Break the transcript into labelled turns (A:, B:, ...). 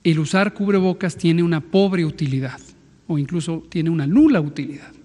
A: el usar cubrebocas tiene una pobre utilidad o incluso tiene una nula utilidad.